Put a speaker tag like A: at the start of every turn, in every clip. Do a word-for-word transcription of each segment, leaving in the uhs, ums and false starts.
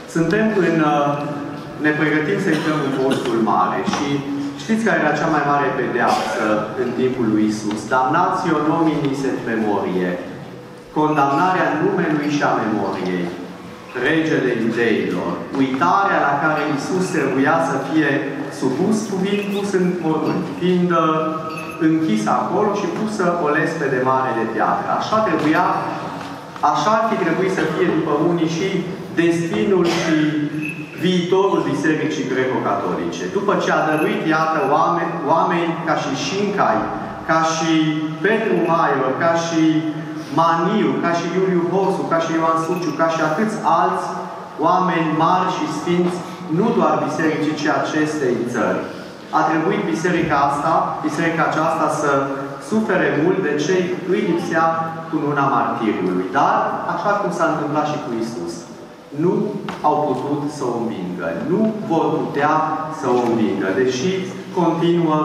A: Suntem în... Ne pregătim să intrăm în postul mare și știți care era cea mai mare pedeapsă în timpul lui Isus? Damnatio nominis et memorie. Condamnarea numelui și a memoriei. Regele iudeilor. Uitarea la care Isus trebuia să fie supus, fiind pus în mormânt, fiind închis acolo și pus să o lespe de mare de piatră. Așa trebuia, așa ar fi trebuit să fie după unii și destinul și viitorul Bisericii Greco-Catolice. După ce a dăruit, iată, oameni, oameni ca și Șincai, ca și Petru Maior, ca și Maniu, ca și Iuliu Hosu, ca și Ioan Suciu, ca și atâți alți oameni mari și sfinți, nu doar bisericii, ci acestei țări. A trebuit biserica asta, biserica aceasta să sufere mult de cei îi lipsea cununa martiriului. Dar, așa cum s-a întâmplat și cu Isus, nu au putut să o învingă. Nu vor putea să o învingă. Deși continuă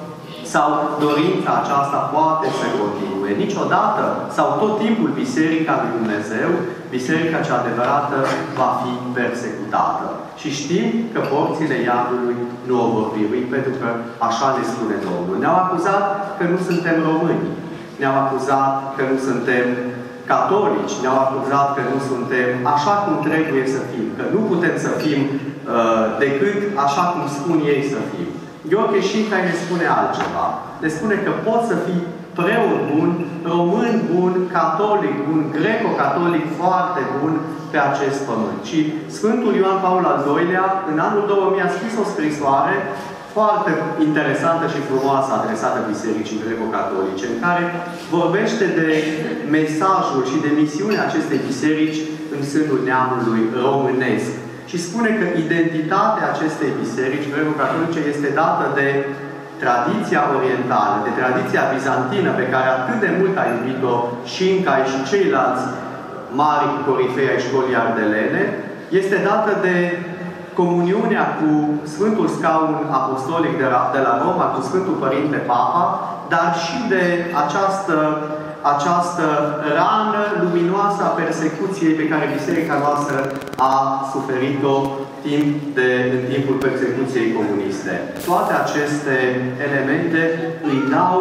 A: sau dorința aceasta poate să continue. Niciodată sau tot timpul Biserica lui Dumnezeu, Biserica cea adevărată, va fi persecutată. Și știm că porțile iadului nu o vor birui, pentru că așa ne spune Domnul. Ne-au acuzat că nu suntem români. Ne-au acuzat că nu suntem catolici. Ne-au acuzat că nu suntem așa cum trebuie să fim. Că nu putem să fim uh, decât așa cum spun ei să fim. Gheorghe Șincai ne spune altceva. Ne spune că poți să fii preot bun, român bun, catolic bun, greco-catolic foarte bun pe acest pământ. Și Sfântul Ioan Paul al doilea, în anul două mii, a scris o scrisoare foarte interesantă și frumoasă adresată Bisericii Greco-Catolice, în care vorbește de mesajul și de misiunea acestei biserici în sânul neamului românesc. Și spune că identitatea acestei biserici greco-catolice este dată de tradiția orientală, de tradiția bizantină pe care atât de mult a iubit-o Șincai și ceilalți mari corifei ai școlii ardelene, este dată de comuniunea cu Sfântul Scaun Apostolic de la, de la Roma, cu Sfântul Părinte Papa, dar și de această, această rană luminoasă a persecuției pe care Biserica noastră a suferit-o timp de, în timpul persecuției comuniste. Toate aceste elemente îi dau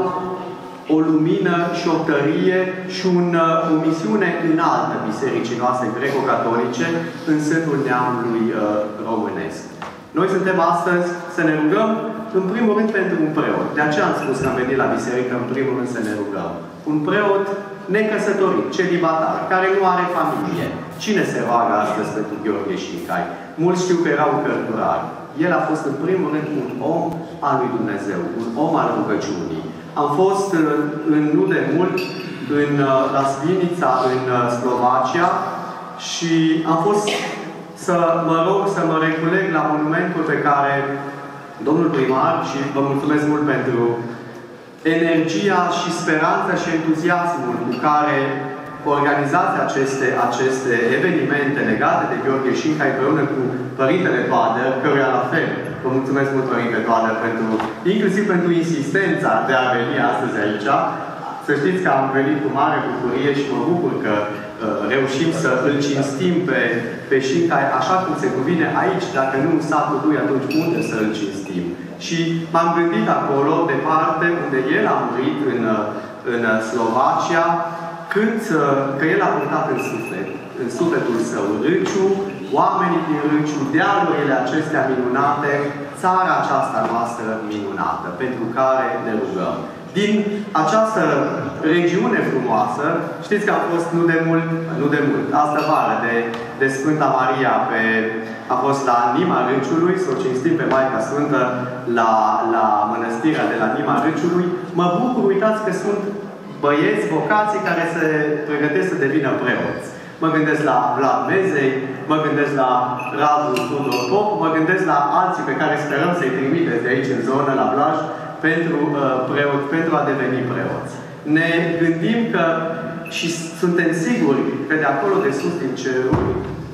A: o lumină și o tărie și un, o misiune înaltă Bisericii noastre greco-catolice în sânul neamului uh, românesc. Noi suntem astăzi să ne rugăm, în primul rând, pentru un preot. De aceea am spus că am venit la biserică, în primul rând, să ne rugăm. Un preot necăsătorit, celibatar, care nu are familie. Cine se roagă astăzi pentru Gheorghe Șincai? Mulți știu că era un cărturar. El a fost, în primul rând, un om al lui Dumnezeu, un om al rugăciunii. Am fost în, nu de mult în, la Svinița, în Slovacia, și am fost să mă rog, să mă reculeg la monumentul pe care domnul primar, și vă mulțumesc mult pentru energia și speranța și entuziasmul cu care organizați aceste, aceste evenimente legate de Gheorghe Șincai împreună cu Părintele Toader, căruia la fel vă mulțumesc mult, Părinte Toader, pentru, inclusiv pentru insistența de a veni astăzi aici. Să știți că am venit cu mare bucurie și mă bucur că uh, reușim să îl cinstim pe, pe Șincai așa cum se cuvine aici. Dacă nu în satul lui, atunci unde să îl cinstim? Și m-am gândit acolo, departe, unde el a murit în, în Slovacia, cât că el a purtat în suflet, în sufletul său Râciu, oamenii din Râciu, dealurile acestea minunate, țara aceasta noastră minunată, pentru care ne rugăm. Din această regiune frumoasă, știți că a fost nu de mult, nu de mult, astă vară de, de Sfânta Maria, pe, a fost la Nima Râciului, să o cinstim pe Maica Sfântă la, la mănăstirea de la Nima Râciului. Mă bucur, uitați că sunt băieți, vocații care se pregătesc să devină preoți. Mă gândesc la Vlad Mezei, mă gândesc la Radu Tudor Pop, mă gândesc la alții pe care sperăm să-i trimiteți de aici în zonă, la Blaj, pentru, uh, preot, pentru a deveni preoți. Ne gândim că și suntem siguri că de acolo de sus din ceruri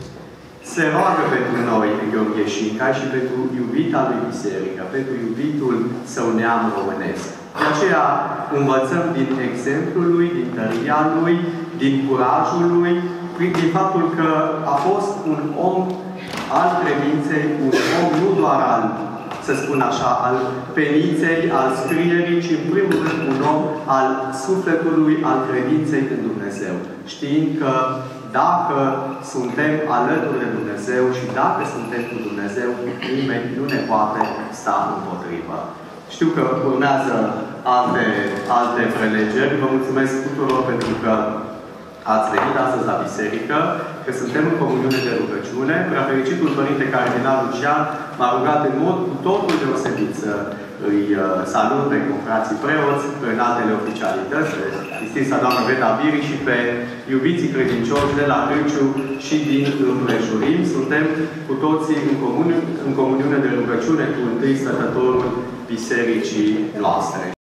A: se roagă pentru noi Gheorghe Șincai și pentru iubita lui biserică, pentru iubitul său neam românesc. De aceea învățăm din exemplul lui, din tăria lui, din curajul lui, din faptul că a fost un om al credinței, un om nu doar al, să spun așa, al peniței, al scrierii, ci în primul rând un om al sufletului, al credinței în Dumnezeu. Știind că dacă suntem alături de Dumnezeu și dacă suntem cu Dumnezeu, nimeni nu ne poate sta împotrivă. Știu că urmează alte, alte prelegeri. Vă mulțumesc tuturor pentru că ați venit astăzi la biserică, că suntem în comuniune de rugăciune. Preafericitul Părinte Cardinal Lucian m-a rugat în mod cu totul deosebit să îi salut pe confrații preoți, pe înaltele oficialități, pe distinsa doamnă Veta Biri și pe iubiții credincioși de la Cârciu și din împrejurim. Suntem cu toții în, comun, în comuniune de rugăciune cu întâi stătătorul bisericii noastre.